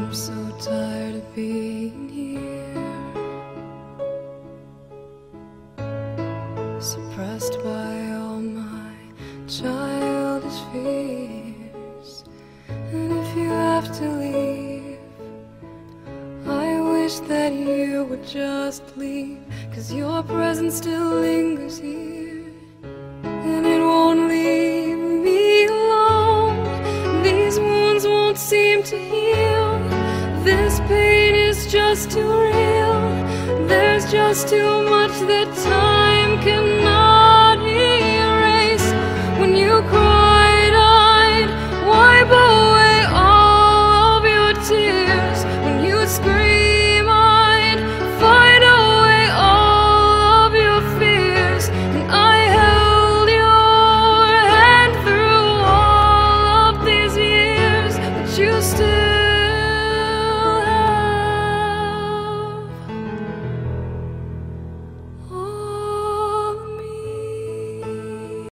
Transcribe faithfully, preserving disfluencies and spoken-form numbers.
I'm so tired of being here, suppressed by all my childish fears. And if you have to leave, I wish that you would just leave, 'cause your presence still lingers here, and it won't leave me alone. These wounds won't seem to heal. This pain is just too real. There's just too much that time cannot erase. When you cry